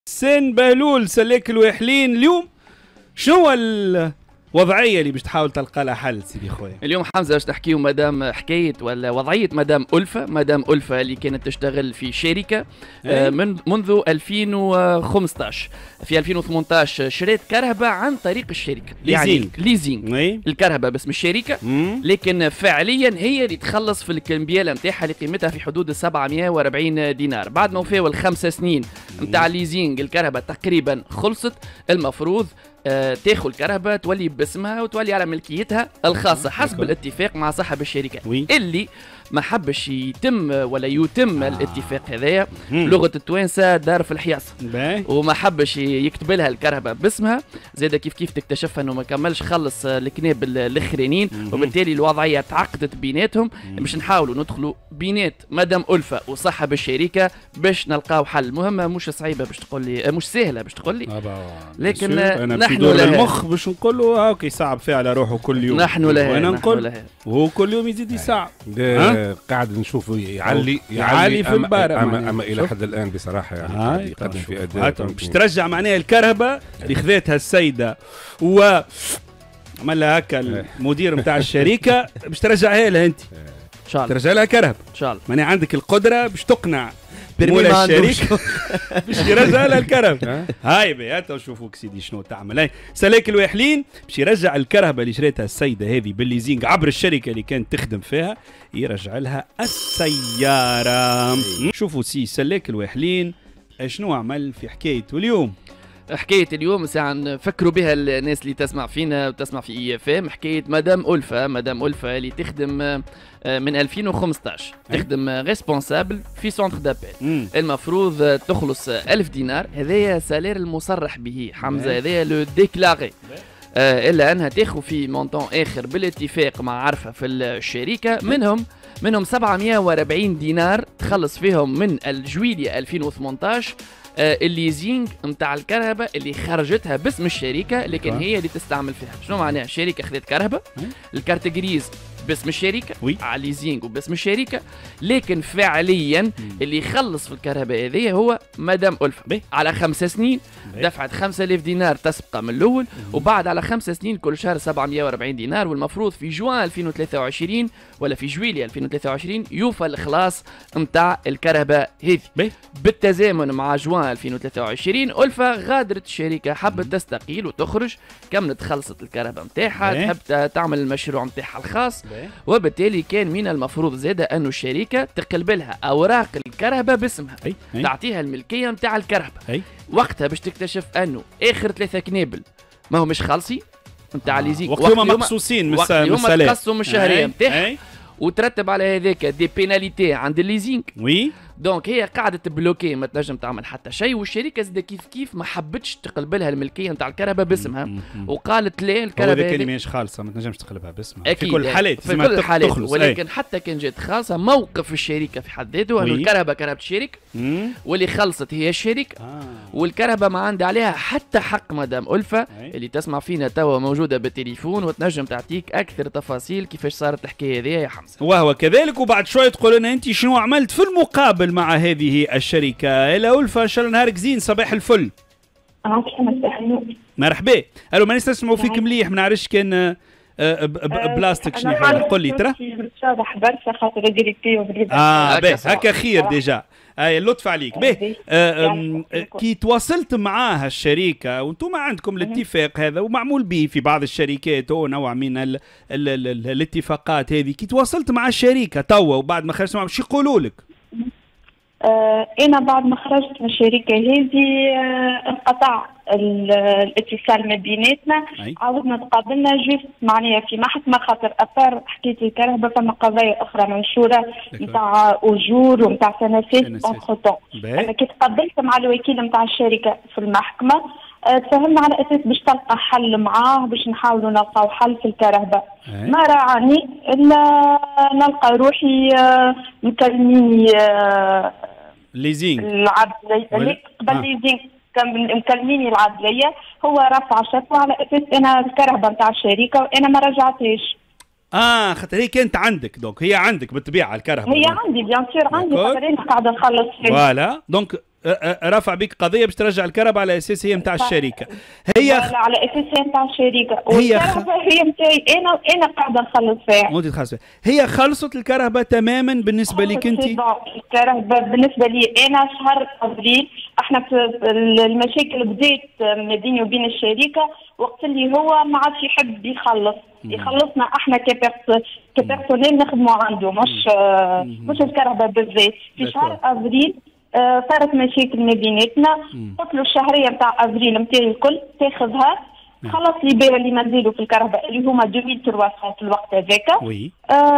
سين بهلول سلك الواحلين اليوم شنو الوضعيه اللي باش تحاول تلقى لها حل سيدي خويا؟ اليوم حمزه باش نحكيو مدام حكايه ولا وضعيه مدام ألفة اللي كانت تشتغل في شركه منذ 2015. في 2018 شريت كرهبه عن طريق الشركه ليزينغ الكرهبه باسم الشركه، لكن فعليا هي اللي تخلص في الكمبياله نتاعها اللي قيمتها في حدود 740 دينار. بعد ما وفاو الخمس سنين نتاع ليزينغ الكرهبه تقريبا خلصت، المفروض تاخذ الكرهبه تولي باسمها وتولي على ملكيتها الخاصه حسب الاتفاق مع صاحب الشركه اللي ما حبش يتم الاتفاق هذايا. لغه التوانسه دار في الحياصه وما حبش يكتب لها الكرهبه باسمها، زاد كيف تكتشف انه ما كملش خلص الكناب الاخرين، وبالتالي الوضعيه تعقدت بيناتهم. باش نحاولوا ندخلوا بينات مدام ألفة وصاحب الشركه باش نلقاو حل. المهمه مش صعيبه باش تقول لي، مش سهله باش تقول لي، لكن نحن لها المخ باش نقول له هاك يصعب فيها على روحه كل يوم. نحن لها وانا نقول وهو كل يوم يزيد يصعب. قاعد نشوفه يعلي في البارة أما إلى حد الآن بصراحة يعني يقدم في أداء باش ترجع معناها الكرهبة اللي خذتها السيدة و عملها هكا المدير نتاع الشركة باش ترجعها لها أنت. إن شاء الله ترجع لها كرهبة إن شاء الله. معناها عندك القدرة باش تقنع مولا الشركة باش يرجع لها الكرهبة. هاي بيات شوفوك سيدي شنو تعمل. هاي سلاك الواحلين باش يرجع الكرهبة اللي شريتها السيدة هذه بالليزينغ عبر الشركة اللي كانت تخدم فيها، يرجع لها السيارة. شوفوا سلاك الواحلين شنو عمل في حكايته اليوم. حكاية اليوم ساعة نفكروا بها الناس اللي تسمع فينا وتسمع في اي اف ام. حكاية مدام ألفة اللي تخدم من 2015 تخدم ريسبونسابل في سونتر دابيل. المفروض تخلص 1000 دينار، هذايا سالير المصرح به حمزة، هذايا لو ديكلاري. الا انها تاخذ في مونطون اخر بالاتفاق مع عرفه في الشركه، منهم 740 دينار تخلص فيهم من الجويلية 2018 الليزينغ نتاع الكرهبه اللي خرجتها باسم الشركه، لكن هي اللي تستعمل فيها. شنو معناها؟ الشركه خذت كرهبه الكارت جريز باسم الشركه على ليزينغ وباسم الشركه، لكن فعليا اللي يخلص في الكرهبه هذه هو مدام ألفة على 5 سنين. دفعت 5000 دينار تسبقه من الاول، وبعد على 5 سنين كل شهر 740 دينار، والمفروض في جوان 2023 ولا في جويلية 2023 يوفى الخلاص نتاع الكرهبه هذه. بالتزامن مع جوان 2023 ألفة غادرت الشركه، حبت تستقيل وتخرج، كملت خلصت الكرهبه نتاعها، تحب تعمل المشروع نتاعها الخاص، وبالتالي كان من المفروض زاده انه الشركه تقلب لها اوراق الكرهبه باسمها، تعطيها الملكيه نتاع الكرهبه. وقتها باش تكتشف انه اخر 3 كنابل ما هو مش خالصي نتاع ليزينغ، وقت هما مقصوصين من السلام، تقسموا من الشهريه نتاعها، وترتب على هذاك دي بيناليتي عند الليزينغ. دونك هي قاعده بلوكي، ما تنجم تعمل حتى شيء، والشركه زاد كيف ما حبتش تقلب لها الملكيه نتاع الكرهبه باسمها، وقالت لا الكرهبه هذه ماهيش خالصه ما تنجمش تقلبها باسمها في كل الحالات، ولكن حتى كان جات خالصه موقف الشركه في حد ذاته انه الكرهبه كرهبه الشركه واللي خلصت هي الشركه، والكرهبه ما عندها عليها حتى حق. مدام ألفة اللي تسمع فينا توا موجوده بالتليفون وتنجم تعطيك اكثر تفاصيل كيفاش صارت الحكايه هذه يا حمزه. وهو كذلك، وبعد شويه تقول لنا انت شنو عملت في المقابل مع هذه الشركة. إلا ألفة إن شاء الله نهارك زين، صباح الفل. مرحبا. ألو ما نسمعوا فيك مليح، ما نعرفش كان بلاستيك شنو حاجة. قول لي ترى. برشا خاطر بس هكا خير ديجا. اللطف عليك. كي تواصلت معاها الشركة وانتم عندكم الاتفاق هذا ومعمول به في بعض الشركات هو نوع من الاتفاقات هذه، كي تواصلت مع الشركة توا وبعد ما خرجت معهم شو يقولوا لك؟ أنا بعد ما خرجت من الشركة هذه انقطع الاتصال ما بيناتنا. عاودنا تقابلنا جوست معناها في محكمة، خاطر أثار حكاية الكرهبة فما قضايا أخرى منشورة نتاع أجور ونتاع سنسات أونتخ. أنا كي تقابلت مع الوكيل نتاع الشركة في المحكمة تفهمنا على أساس باش تلقى حل معاه، باش نحاولوا نلقاو حل في الكرهبة. ما راعني إلا نلقى روحي مكلميني ليزينغ العدلية قبل ليزينغ، كان مكلميني العدلية، هو رفع شكوى على أساس أنا الكرهبة نتاع الشركة وأنا ما رجعتهاش. خاطر هي كانت عندك، دونك هي عندك بالطبيعة الكرهبة. هي عندي بيان سور عندي، خاطر أنا قاعدة نخلص فيه. فوالا دونك رفع بك قضيه باش ترجع الكهرباء على اساس هي نتاع الشركه. هي لا على اساس هي نتاع الشركه، والكهرباء هي نتاعي انا قاعده نخلص فيها. وانت تخلص فيها. هي خلصت الكهرباء تماما بالنسبه لك انت؟ الكهرباء بالنسبه لي انا شهر ابريل، احنا في المشاكل بدات ما بيني وبين الشركه وقت اللي هو ما عادش يحب يخلصنا احنا كبيرسونيل نخدموا عنده، مش الكهرباء بالذات. في شهر ابريل صارت مشاكل ما بيناتنا، قلت له الشهريه نتاع ابريل نتاعي الكل تاخذها، خلص لي بيع اللي مازالوا في الكهرباء اللي هما 2300 في الوقت هذاك. وي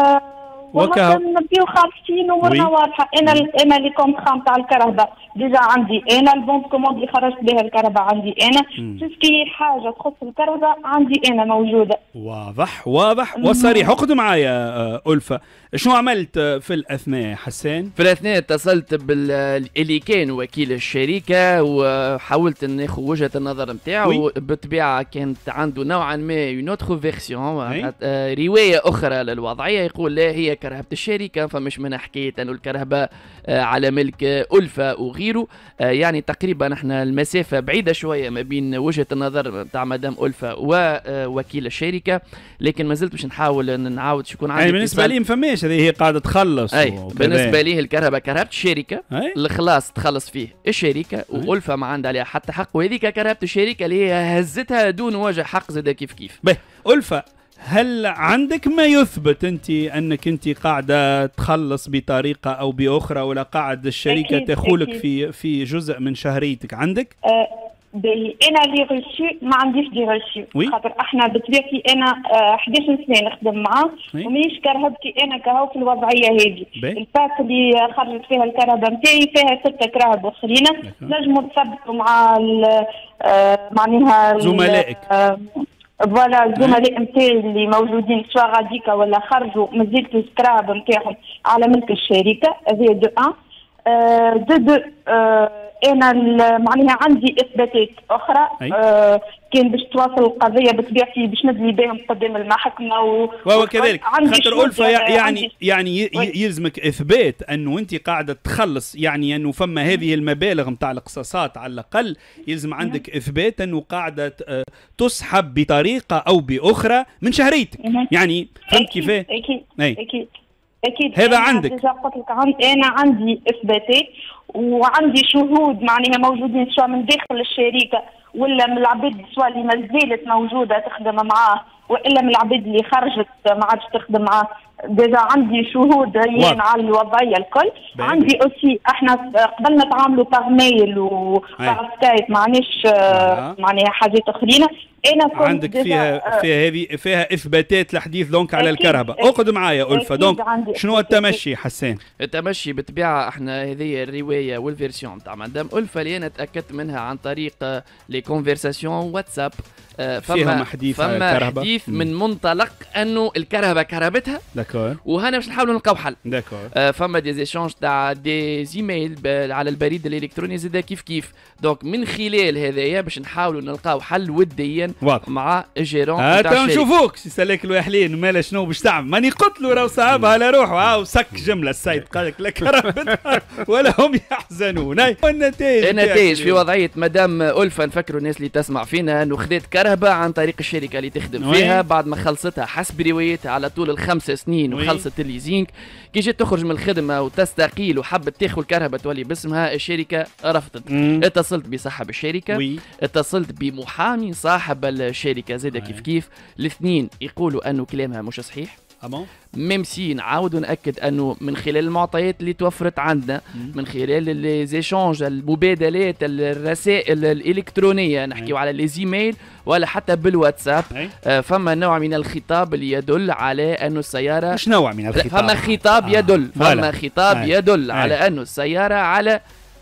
نبيو خالصين ومرنا واضحه. انا اللي كنت خامطه على الكهرباء ديجا عندي، انا البون كوموند اللي خرجت بها الكهرباء عندي انا، في حاجه تخص الكهرباء عندي انا موجوده. واضح وصريح. اخذ معايا ألفة، شنو عملت في الاثناء حسان؟ في الاثناء اتصلت اللي كان وكيل الشركه وحاولت ناخذ وجهه النظر نتاعو. بالطبيعه كانت عنده نوعا ما نوتخ فيرسيون، روايه اخرى للوضعيه. يقول لا هي كرهبه الشركه، فمش من حكايه انه الكهرباء على ملك ألفة وغيره. يعني تقريبا احنا المسافه بعيده شويه ما بين وجهه النظر تاع مدام ألفة ووكيل الشركه، لكن ما زلت باش نحاول نعاود شكون عندي. بالنسبه لي ما فماش، هذه هي قاعده تخلص. بالنسبه ليه الكهرباء كرهبه الشركه، الخلاص تخلص فيه الشركه، وألفة ما عندها عليها حتى حق، وهذيك كرهبه الشركه اللي هي هزتها دون وجه حق زاد كيف. ألفة، هل عندك ما يثبت انك انت قاعده تخلص بطريقه او باخرى، ولا قاعد الشركه تاخذك في جزء من شهريتك عندك؟ انا اللي ريشيو ما عنديش دي ريشيو، خاطر احنا بطبيعتي انا 11 سنه نخدم معاه ومانيش كرهبتي انا كهو في الوضعيه هذه. الباك اللي خرجت فيها الكهرباء نتاعي فيها 6 كراهب اخرين، نجموا تثبتوا مع معناها زملائك. فوالا الزملاء نتاعي اللي موجودين سواء غاديكا ولا خرجوا مازلت الكراهب نتاعهم على ملك الشركه. هذه دو ان دو انا معناها عندي اثباتات اخرى كان باش تواصل القضيه بطبيعتي باش ندلي بهم قدام المحكمه وكذلك خاطر ألفة يعني يلزمك اثبات انه انت قاعده تخلص، يعني انه فما هذه المبالغ نتاع القصاصات على الاقل، يلزم عندك اثبات انه قاعده تسحب بطريقه او باخرى من شهريتك. يعني فهمت كيفاه؟ اكيد هذا عندك. قلت لك انا عندي اثباتات وعندي شهود معناها موجودين سواء من داخل الشركه ولا من العباد سواء اللي ما زالت موجوده تخدم معاه والا من العباد اللي خرجت ما عادش تخدم معاه. ديجا عندي شهود هين على الوضعيه الكل. عندي اوسي احنا قبلنا نتعاملوا باغ ميل وباغ سكايب، معناش معناها حاجات اخرين. انا كنت عندك فيها اثباتات الحديث دونك على الكهرباء. اقعد معايا ألفة، دونك شنو التمشي حسان؟ التمشي بالطبيعه احنا هذه الروايه والفيرسيون تاع مدام ألفة اللي انا تاكدت منها عن طريق لي كونفرساسيون واتساب. فما حديث من منطلق انه الكهرباء كهربتها وهنا باش نحاولوا نلقاو حل. فما دي زيشونج تاع دي زيميل على البريد الالكتروني زاد كيف. دونك من خلال هذايا باش نحاولوا نلقاو حل وديا مع الجيرون تاع الشركه. نشوفوك سالك الوحلين مالا شنو باش تعمل، ماني قلت له راهو صعبها على روحه وسك جمله السيد قال لك لا كهربتها ولا هم يحزنون. النتائج في وضعيه مدام ألفة، نفكروا الناس اللي تسمع فينا انه خذت كهرباء عن طريق الشركه اللي تخدم فيها بعد ما خلصتها حسب روايتها على طول ال5 سنين وخلصت الليزينغ. كي جات تخرج من الخدمه وتستقيل وحبت تاخذ الكهرباء تولي باسمها، الشركه رفضت. اتصلت بصاحب الشركه، اتصلت بمحامي صاحب الشركه زاد كيف. الاثنين يقولوا انه كلامها مش صحيح. ميم سي نعاودوا ناكد انه من خلال المعطيات اللي توفرت عندنا، من خلال ليزيشونج المبادلات الرسائل الالكترونيه، نحكيو على لي زيميل ولا حتى بالواتساب، فما نوع من الخطاب اللي يدل على انه السياره مش نوع من الخطاب، فما خطاب يدل فما خطاب يدل على انه السياره على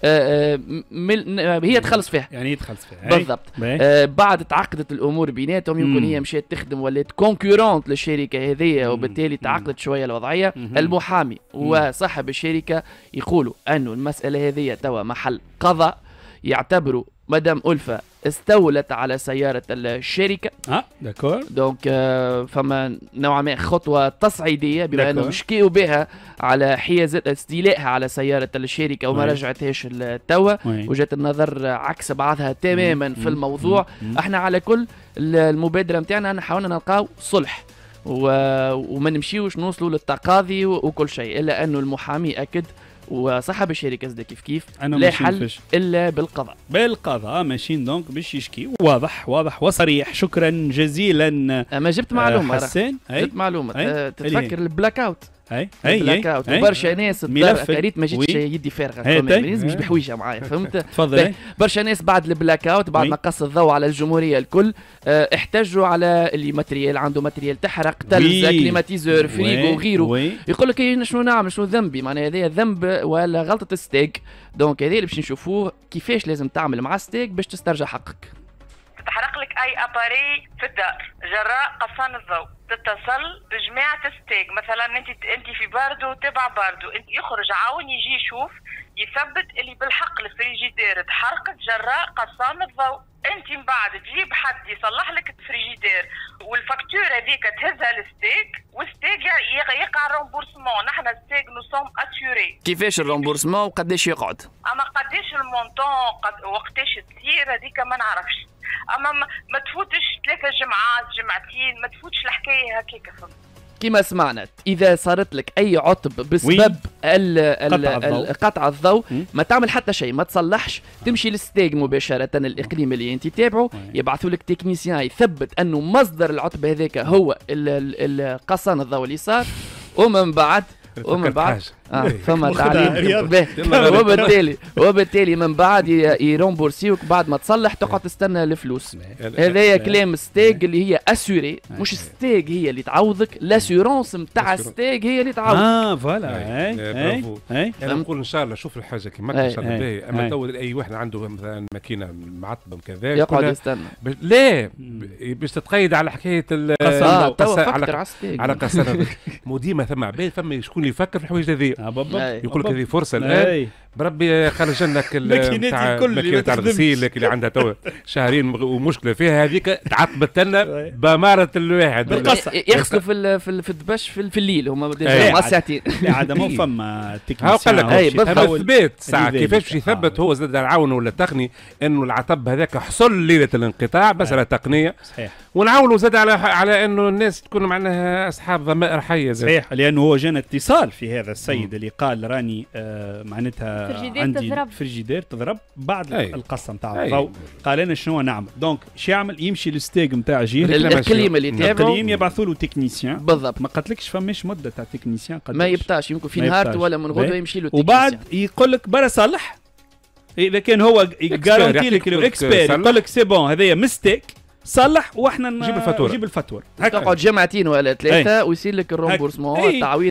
هي تخلص فيها، يعني يتخلص فيها بالضبط. بعد تعقدت الامور بيناتهم، يمكن هي مشات تخدم ولات كونكورونت للشركه هذه، وبالتالي تعقدت شويه الوضعيه. المحامي وصاحب الشركه يقولوا انه المساله هذه توا محل قضاء، يعتبروا مدام ألفة استولت على سيارة الشركة. داكور. دونك فما نوعا ما خطوة تصعيدية بما انهم شكيوا بها على حيازة استيلائها على سيارة الشركة وما رجعتهاش لتوا، وجهة النظر عكس بعضها تماما في الموضوع. احنا على كل المبادرة نتاعنا احنا حاولنا نلقاو صلح وما نمشيوش نوصلوا للتقاضي وكل شيء، الا انه المحامي اكد وصاحب الشركة زاد كيف لا حل الا بالقضاء. ماشيين دونك باش يشكي. واضح وصريح. شكرا جزيلا. ما جبت معلومة حسان. جبت معلومة. تتفكر البلاك اوت؟ اي برشا ناس ريت ما جيتش يدي فارغه مش بحويجه معايا فهمت. تفضل. برشا ناس بعد البلاك اوت بعد ما قص الضوء على الجمهوريه الكل احتجوا على اللي ماتريال عنده ماتريال تحرق تلزا كليماتيزور فريغو وغيره. يقول لك شنو نعمل شنو ذنبي معناها هذا ذنب ولا غلطه الستيك. دونك هذا اللي باش نشوفوه كيفاش لازم تعمل مع ستيك باش تسترجع حقك. تحرق لك اي اباري في الدار جراء قصان الضوء، تتصل بجماعة ستيك. مثلا انت في باردو تبع باردو، انت يخرج عاون يجي يشوف يثبت اللي بالحق الفريجيدير تحرقت جراء قصان الضوء. انت من بعد تجيب حد يصلح لك الفريجيدير والفاكتور هذيك تهزها للستيك والستيك يقع الرومبورسمون. نحن ستيك نو سوم اسيوري. كيفاش الرومبورسمون وقداش يقعد؟ اما قداش المونطون وقتاش تصير هذيك ما نعرفش. اما ما تفوتش 3 جمعات جمعتين، ما تفوتش الحكايه هكاك. كما سمعنا اذا صارت لك اي عطب بسبب قطع الضوء ما تعمل حتى شيء، ما تصلحش، تمشي للستيج مباشره الاقليم اللي انت تتابعه، يبعثوا لك تكنيسيان يثبت انه مصدر العطب هذاك هو قصان الضوء اللي صار، ومن بعد فما تعليم وبالتالي من بعد يرومبورسيوك بعد ما تصلح تقعد تستنى الفلوس. هذايا كلام ستيج اللي هي اسوري، مش ستيج هي اللي تعوضك، لاسيورونس نتاع ستيج هي اللي تعوضك. فوالا. برافو. انا نقول ان شاء الله شوف الحاجه كيما ان شاء الله باهي. اما تو اي واحد عنده مثلا ماكينه معطبه كذا يقعد يستنى. لا باش تتقيد على حكايه على قصر مو ديما ثم عباد فما شكون يفكر في الحوايج هذه. يقول لك هذه فرصه الان بربي خرج لك الماكينه تاع الغسيل اللي عندها تو شهرين ومشكله فيها هذيك تعطبت لنا بماره الواحد يغسلوا في الدبش في الليل هما مع ساعتين. عاد مو فما تكنيسيان. قال لك الثبات ساعه كيفاش باش يثبت هو زاد نعاونوا ولا تقني انه العطب هذاك حصل ليله الانقطاع بس على تقنيه. صحيح. ونعاونوا زاد على انه الناس تكون معناها اصحاب ضمائر حيه. صحيح. لانه هو جانا اتصال في هذا السيد اللي قال راني معناتها عندي فريجيدير تضرب بعد القصه نتاع الضوء. قال انا شنو نعمل؟ دونك شو يعمل؟ يمشي للستيج نتاع جير الكليم اللي تابعه يبعثوا له تكنيسيان. بالضبط. ما قالتلكش فماش مده تاع تكنيسيان ما يبطاش، يمكن في نهار ولا من غدوه يمشي له وبعد يقول لك برا صلح. اذا كان هو جارانتي لك الاكسبير يقول لك سي بون هذايا ميستيك صلح واحنا نجيب الفاتوره تقعد جمعتين ولا 3 ويصير لك الرومبورسمون التعويض.